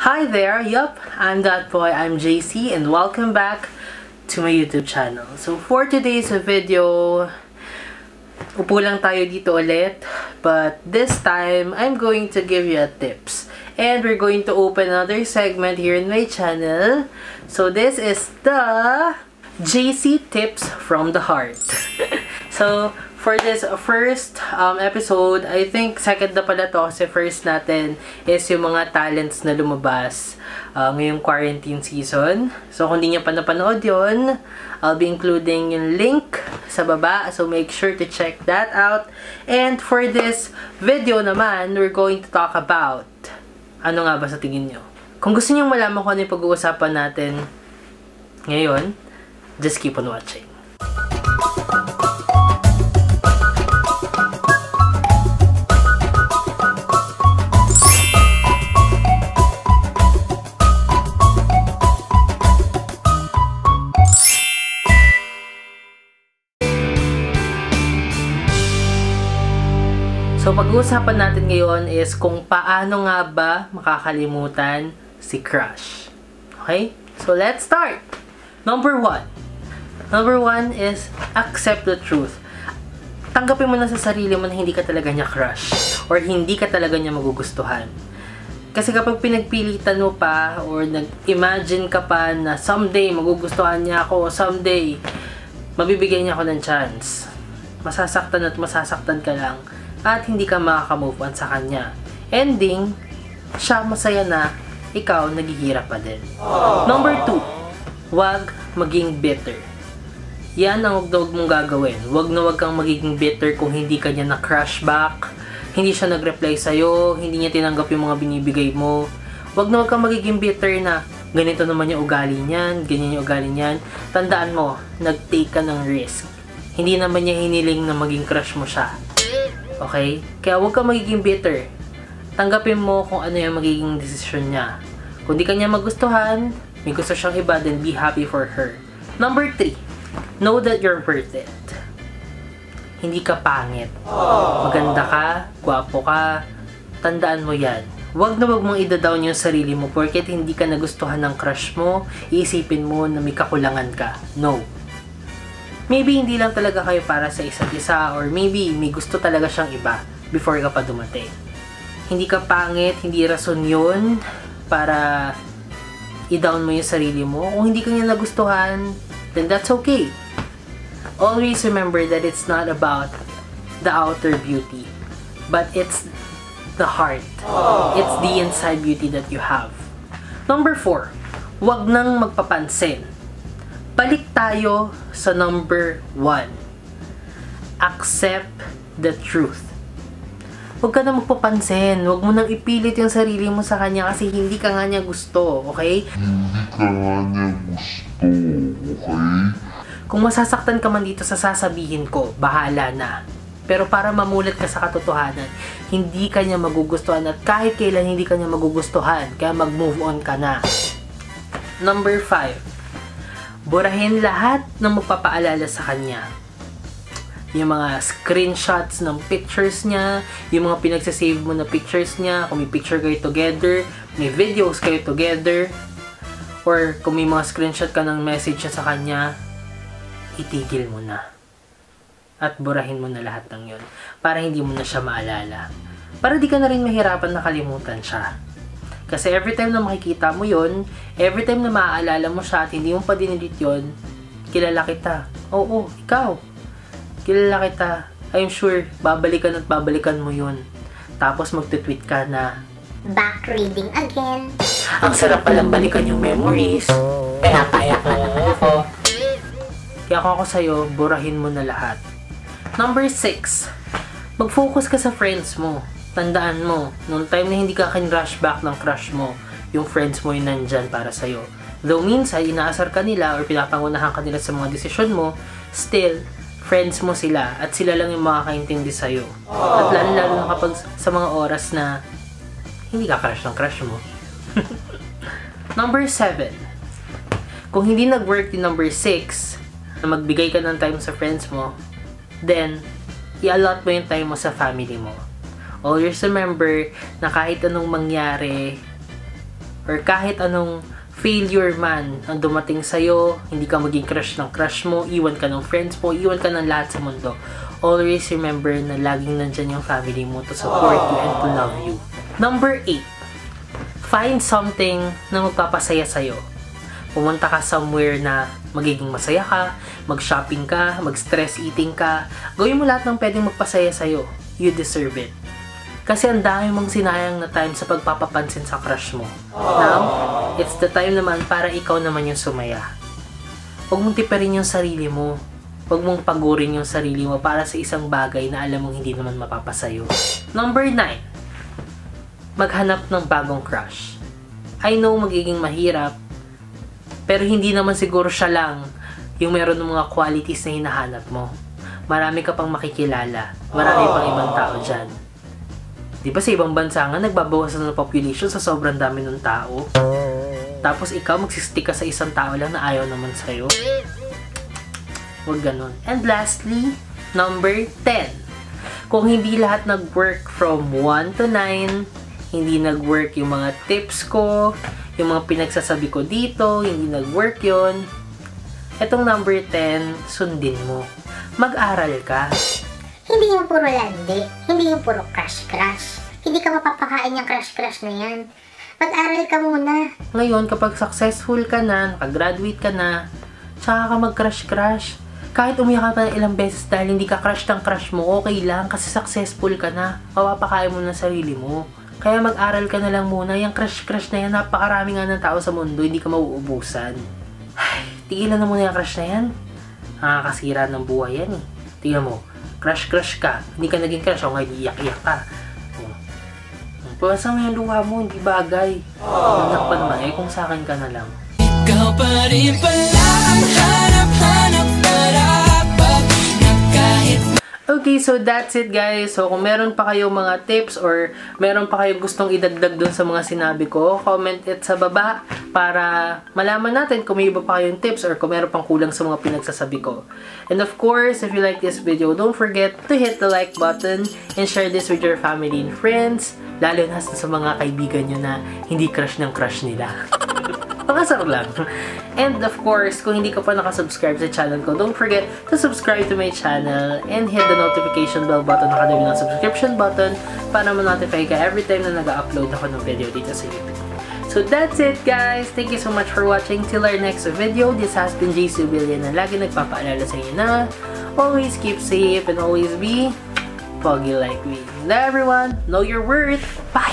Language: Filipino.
Hi there, yup, I'm that boy, I'm JC, and welcome back to my YouTube channel. So for today's video, upo lang tayo dito ulit, but this time, I'm going to give you a tips. And we're going to open another segment here in my channel. So this is the JC Tips from the Heart. So for this first episode, I think second na pala to kasi first natin is yung mga talents na lumabas ngayong quarantine season. So kung di nyo pa napanood yun, I'll be including yung link sa baba. So make sure to check that out. And for this video naman, we're going to talk about ano nga ba sa tingin nyo? Kung gusto nyo malaman kung ano yung pag-uusapan natin ngayon, just keep on watching. So, pag-uusapan natin ngayon is kung paano nga ba makakalimutan si crush. Okay? So, let's start! Number one. Number one is accept the truth. Tanggapin mo na sa sarili mo na hindi ka talaga niya crush or hindi ka talaga niya magugustuhan. Kasi kapag pinagpilitan mo pa or nag-imagine ka pa na someday magugustuhan niya ako, someday mabibigyan niya ako ng chance, masasaktan at masasaktan ka lang at hindi ka makaka-move on sa kanya. Ending, siya masaya na, ikaw naghihirap pa din. Number 2, huwag maging bitter. Yan ang huwag mong gagawin. Huwag na huwag kang magiging bitter kung hindi ka niya na-crush back, hindi siya nag-reply sa'yo, hindi niya tinanggap yung mga binibigay mo. Huwag na huwag kang magiging bitter na ganito naman yung ugali niyan, ganyan yung ugali niyan. Tandaan mo, nag-take ka ng risk. Hindi naman niya hiniling na maging crush mo siya. Okay? Kaya huwag kang magiging bitter. Tanggapin mo kung ano yung magiging desisyon niya. Kung di ka niya magustuhan, may gusto siyang iba, then be happy for her. Number 3, know that you're worth it. Hindi ka pangit. Maganda ka, gwapo ka, tandaan mo yan. Huwag na huwag mong ida-down yung sarili mo porket hindi ka nagustuhan ng crush mo, iisipin mo na may kakulangan ka. No. Maybe hindi lang talaga kayo para sa isa't isa or maybe may gusto talaga siyang iba before ka pa dumating. Hindi ka pangit, hindi rason yun para i-down mo yung sarili mo. Kung hindi ka niya nagustuhan, then that's okay. Always remember that it's not about the outer beauty, but it's the heart. It's the inside beauty that you have. Number 4, huwag nang magpapansin. Balik tayo sa number 1. Accept the truth. Huwag ka na magpapansin. Huwag mo nang ipilit yung sarili mo sa kanya kasi hindi ka nga niya gusto, okay? Hindi ka nga niya gusto, okay? Kung masasaktan ka man dito sa sasabihin ko, bahala na. Pero para mamulat ka sa katotohanan, hindi ka niya magugustuhan at kahit kailan hindi ka niya magugustuhan, kaya mag-move on ka na. Number 5. Burahin lahat ng magpapaalala sa kanya. Yung mga screenshots ng pictures niya, yung mga pinagsasave mo na pictures niya, kung may picture kayo together, may videos kayo together, or kung may mga screenshot ka ng message niya sa kanya, itigil mo na. At burahin mo na lahat ng yun para hindi mo na siya maalala. Para di ka na rin mahirapan na kalimutan siya. Kasi every time na makikita mo yun, every time na maaalala mo siya at hindi mo pa dinilit yun, kilala kita. Oo, ikaw. Kilala kita. I'm sure, babalikan at babalikan mo yun. Tapos magtitweet ka na, back reading again. ang sarap palang balikan yung memories. Kaya kaya ka na ako. Kaya kung ako sa'yo, burahin mo na lahat. Number 6, mag-focus ka sa friends mo. Tandaan mo, nung time na hindi ka rush back ng crush mo, yung friends mo yung nandyan para sa'yo. Though minsan, inaasar ka nila or pinapangunahan ka nila sa mga desisyon mo, still, friends mo sila at sila lang yung makakaintindi sa'yo. At lalo-lalo na kapag sa mga oras na hindi ka crush ng crush mo. Number 7, kung hindi nag-work yung number 6, na magbigay ka ng time sa friends mo, then, i-allot mo yung time mo sa family mo. Always remember na kahit anong mangyari, or kahit anong failure man ang dumating sa'yo, hindi ka maging crush ng crush mo, iwan ka ng friends mo, iwan ka ng lahat sa mundo, always remember na laging nandyan yung family mo to support you and to love you. Number 8. Find something na magpapasaya sa'yo. Pumunta ka somewhere na magiging masaya ka, mag-shopping ka, mag-stress eating ka. Gawin mo lahat ng pwedeng magpasaya sa'yo. You deserve it. Kasi ang dami mong sinayang na time sa pagpapapansin sa crush mo. Now, it's the time naman para ikaw naman yung sumaya. Huwag mong tiperin yung sarili mo. Huwag mong pagurin yung sarili mo para sa isang bagay na alam mong hindi naman mapapasayo. Number 9. Maghanap ng bagong crush. I know magiging mahirap, pero hindi naman siguro siya lang yung meron ng mga qualities na hinahanap mo. Marami ka pang makikilala. Marami pang ibang tao dyan. Di ba sa ibang bansa nga, nagbabawasan ng population sa sobrang dami ng tao? Tapos ikaw, magsistick ka sa isang tao lang na ayaw naman sa'yo? Huwag ganun. And lastly, number 10. Kung hindi lahat nag-work from 1 to 9, hindi nag-work yung mga tips ko, yung mga pinagsasabi ko dito, hindi nag-work yon. Etong number 10, sundin mo. Mag-aral ka. Hindi yung puro landi. Hindi yung puro crush-crush. Hindi ka mapapakain yung crush-crush na yan. Mag-aral ka muna. Ngayon, kapag successful ka na, nakagraduate ka na, tsaka ka mag-crush-crush. Kahit umiyak ka pa ng ilang beses dahil hindi ka crush ng crush mo, okay lang kasi successful ka na. Mapapakain mo na sarili mo. Kaya mag-aral ka na lang muna. Yung crush-crush na yan, napakarami nga ng tao sa mundo, hindi ka mauubusan. Ay, tigilan na muna yung crush na yan. Nakakasira ng buhay yan eh. Tingnan mo, crush-crush ka. Hindi ka naging crush, o ngayon iyak-iyak ka. Pagkasa mo yung luha mo, hindi bagay. Anak pa naman, eh kung sa akin ka na lang. Ikaw pa rin pala ang hanap-hanap dapat na kahit. Okay, so that's it guys. So kung meron pa kayong mga tips or meron pa kayong gustong idagdag dun sa mga sinabi ko, comment it sa baba para malaman natin kung may iba pa kayong tips or kung meron pang kulang sa mga pinagsasabi ko. And of course, if you like this video, don't forget to hit the like button and share this with your family and friends, lalo na sa mga kaibigan nyo na hindi crush ng crush nila. Pakasar lang. And of course, kung hindi ka pa nakasubscribe sa channel ko, don't forget to subscribe to my channel and hit the notification bell button na katabi ng subscription button para ma-notify ka every time na nag-upload ako ng video dito sa YouTube. So that's it guys! Thank you so much for watching. Till our next video, this has been JC William na lagi nagpapaalala sa inyo na always keep safe and always be foggy like me. And everyone, know your worth! Bye!